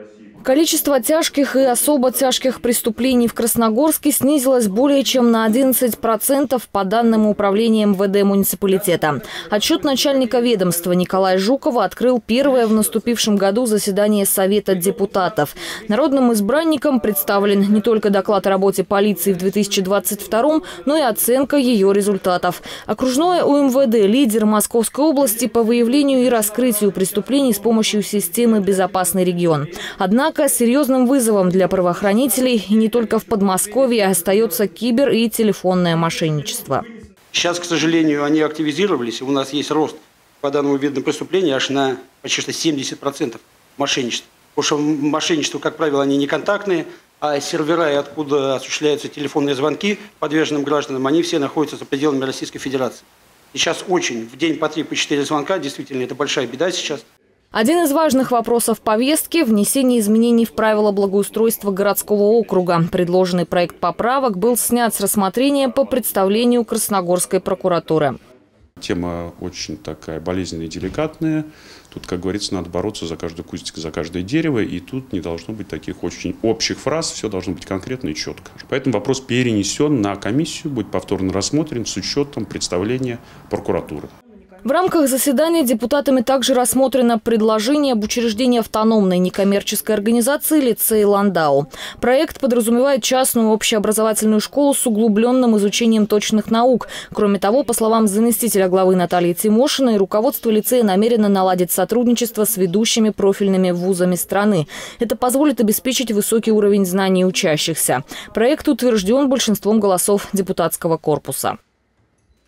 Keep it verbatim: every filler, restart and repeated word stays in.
Количество тяжких и особо тяжких преступлений в Красногорске снизилось более чем на одиннадцать процентов по данным управления эм вэ дэ муниципалитета. Отчет начальника ведомства Николая Жукова открыл первое в наступившем году заседание Совета депутатов. Народным избранникам представлен не только доклад о работе полиции в две тысячи двадцать втором, но и оценка ее результатов. Окружное у эм вэ дэ – лидер Московской области по выявлению и раскрытию преступлений с помощью системы «Безопасный регион». Однако серьезным вызовом для правоохранителей и не только в Подмосковье остается кибер- и телефонное мошенничество. Сейчас, к сожалению, они активизировались. У нас есть рост по данному виду преступления аж на почти что семьдесят процентов мошенничества. Потому что мошенничество, как правило, они не контактные, а сервера, откуда осуществляются телефонные звонки подверженным гражданам, они все находятся за пределами Российской Федерации. И сейчас очень, в день по три, по четыре звонка, действительно, это большая беда сейчас. Один из важных вопросов повестки – внесение изменений в правила благоустройства городского округа. Предложенный проект поправок был снят с рассмотрения по представлению Красногорской прокуратуры. Тема очень такая болезненная и деликатная. Тут, как говорится, надо бороться за каждый кустик, за каждое дерево. И тут не должно быть таких очень общих фраз. Все должно быть конкретно и четко. Поэтому вопрос перенесен на комиссию, будет повторно рассмотрен с учетом представления прокуратуры. В рамках заседания депутатами также рассмотрено предложение об учреждении автономной некоммерческой организации «Лицей Ландау». Проект подразумевает частную общеобразовательную школу с углубленным изучением точных наук. Кроме того, по словам заместителя главы Натальи Тимошиной, руководство лицея намерено наладить сотрудничество с ведущими профильными вузами страны. Это позволит обеспечить высокий уровень знаний учащихся. Проект утвержден большинством голосов депутатского корпуса.